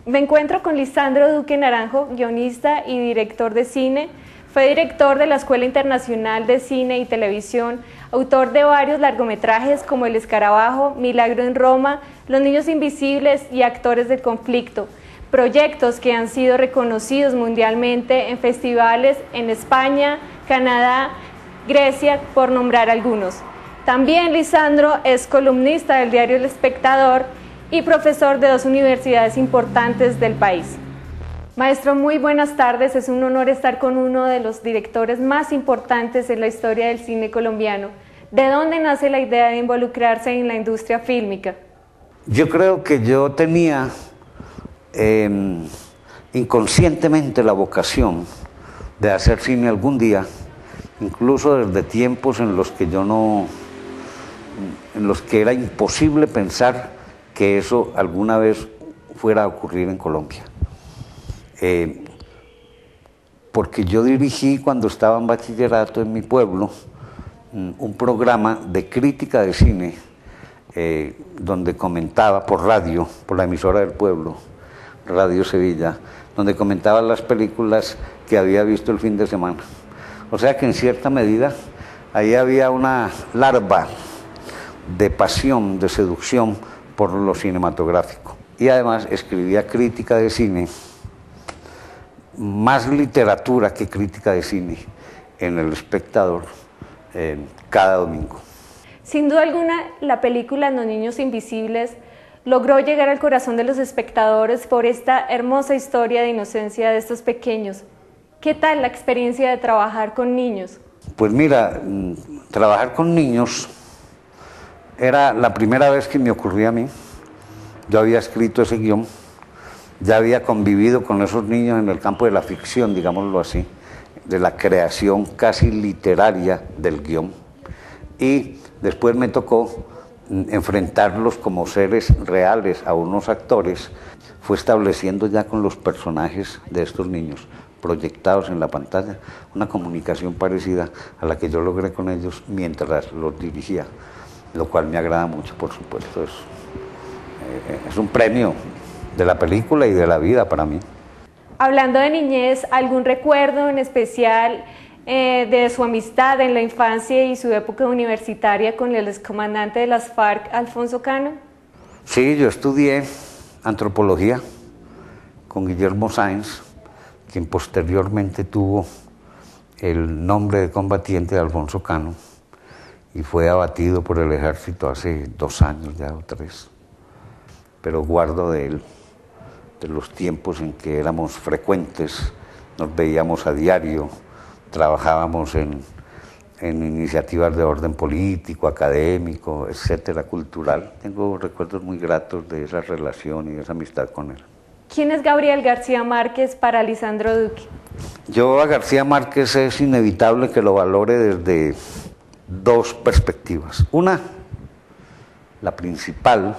Me encuentro con Lisandro Duque Naranjo, guionista y director de cine. Fue director de la Escuela Internacional de Cine y Televisión, autor de varios largometrajes como El Escarabajo, Milagro en Roma, Los Niños Invisibles y Actores del Conflicto, proyectos que han sido reconocidos mundialmente en festivales en España, Canadá, Grecia, por nombrar algunos. También Lisandro es columnista del diario El Espectador y profesor de dos universidades importantes del país. Maestro, muy buenas tardes. Es un honor estar con uno de los directores más importantes en la historia del cine colombiano. ¿De dónde nace la idea de involucrarse en la industria fílmica? Yo creo que yo tenía inconscientemente la vocación de hacer cine algún día, incluso desde tiempos en los que en los que era imposible pensar que eso alguna vez fuera a ocurrir en Colombia. Porque yo dirigí, cuando estaba en bachillerato en mi pueblo, un programa de crítica de cine, donde comentaba por radio, por la emisora del pueblo, Radio Sevilla, donde comentaba las películas que había visto el fin de semana. O sea que en cierta medida ahí había una larva de pasión, de seducción por lo cinematográfico. Y además escribía crítica de cine, más literatura que crítica de cine, en El Espectador, cada domingo. Sin duda alguna, la película Los Niños Invisibles logró llegar al corazón de los espectadores por esta hermosa historia de inocencia de estos pequeños. ¿Qué tal la experiencia de trabajar con niños? Pues mira, trabajar con niños era la primera vez que me ocurría a mí. Yo había escrito ese guión, ya había convivido con esos niños en el campo de la ficción, digámoslo así, de la creación casi literaria del guión. Y después me tocó enfrentarlos como seres reales a unos actores. Fue estableciendo ya con los personajes de estos niños proyectados en la pantalla una comunicación parecida a la que yo logré con ellos mientras los dirigía, lo cual me agrada mucho, por supuesto. Es un premio de la película y de la vida para mí. Hablando de niñez, ¿algún recuerdo en especial de su amistad en la infancia y su época universitaria con el excomandante de las FARC, Alfonso Cano? Sí, yo estudié antropología con Guillermo Sáenz, quien posteriormente tuvo el nombre de combatiente de Alfonso Cano y fue abatido por el ejército hace 2 años ya o 3. Pero guardo de él, de los tiempos en que éramos frecuentes, nos veíamos a diario, trabajábamos en iniciativas de orden político, académico, etcétera, cultural. Tengo recuerdos muy gratos de esa relación y de esa amistad con él. ¿Quién es Gabriel García Márquez para Lisandro Duque? Yo a García Márquez es inevitable que lo valore desde 2 perspectivas. Una, la principal,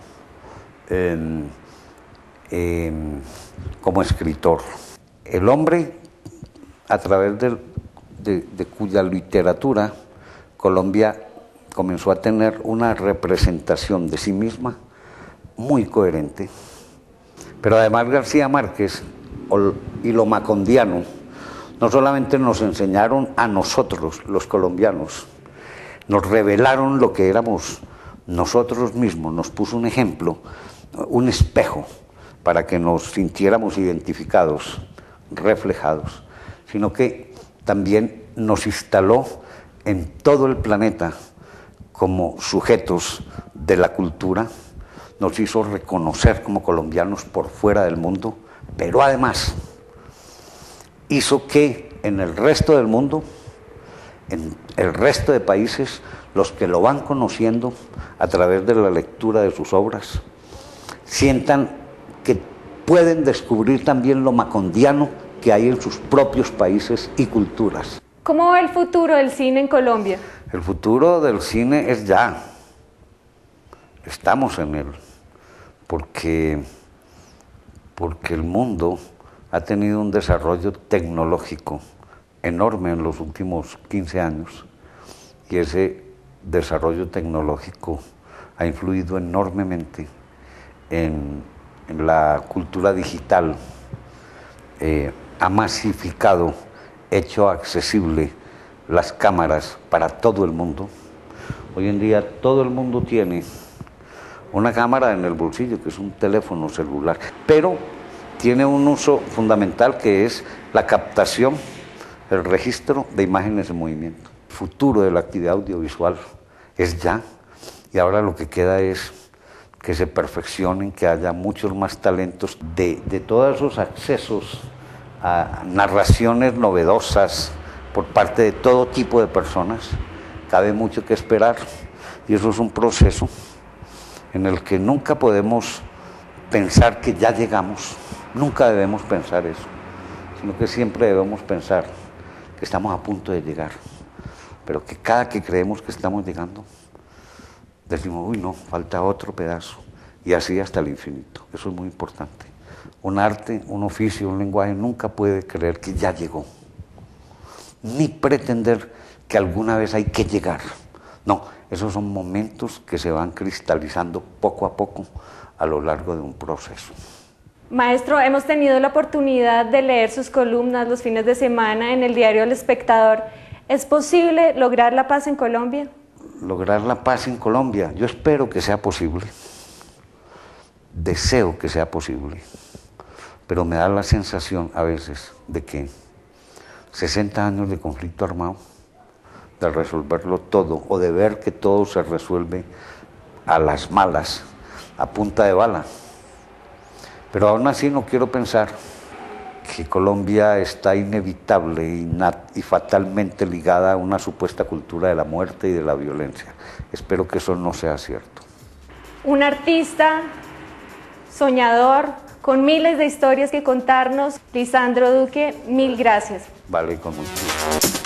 como escritor. El hombre, a través de cuya literatura Colombia comenzó a tener una representación de sí misma muy coherente. Pero además García Márquez y lo macondiano no solamente nos enseñaron a nosotros, los colombianos, nos revelaron lo que éramos nosotros mismos, nos puso un ejemplo, un espejo para que nos sintiéramos identificados, reflejados, sino que también nos instaló en todo el planeta como sujetos de la cultura, nos hizo reconocer como colombianos por fuera del mundo, pero además hizo que en el resto del mundo, en el resto de países, los que lo van conociendo a través de la lectura de sus obras, sientan que pueden descubrir también lo macondiano que hay en sus propios países y culturas. ¿Cómo va el futuro del cine en Colombia? El futuro del cine es ya. Estamos en él. Porque el mundo ha tenido un desarrollo tecnológico enorme en los últimos 15 años y ese desarrollo tecnológico ha influido enormemente en en la cultura digital ha masificado, hecho accesible las cámaras para todo el mundo. Hoy en día todo el mundo tiene una cámara en el bolsillo, que es un teléfono celular, pero tiene un uso fundamental que es la captación, el registro de imágenes en movimiento. El futuro de la actividad audiovisual es ya, y ahora lo que queda es que se perfeccionen, que haya muchos más talentos de todos esos accesos a narraciones novedosas por parte de todo tipo de personas. Cabe mucho que esperar, y eso es un proceso en el que nunca podemos pensar que ya llegamos, nunca debemos pensar eso, sino que siempre debemos pensar que estamos a punto de llegar, pero que cada que creemos que estamos llegando, decimos, uy no, falta otro pedazo, y así hasta el infinito. Eso es muy importante. Un arte, un oficio, un lenguaje nunca puede creer que ya llegó, ni pretender que alguna vez hay que llegar. No, esos son momentos que se van cristalizando poco a poco a lo largo de un proceso. Maestro, hemos tenido la oportunidad de leer sus columnas los fines de semana en el diario El Espectador. ¿Es posible lograr la paz en Colombia? Lograr la paz en Colombia, yo espero que sea posible, deseo que sea posible, pero me da la sensación a veces de que 60 años de conflicto armado, de resolverlo todo, o de ver que todo se resuelve a las malas, a punta de bala. Pero aún así no quiero pensar que Colombia está inevitable y fatalmente ligada a una supuesta cultura de la muerte y de la violencia. Espero que eso no sea cierto. Un artista, soñador, con miles de historias que contarnos, Lisandro Duque, mil gracias. Vale, con mucho gusto.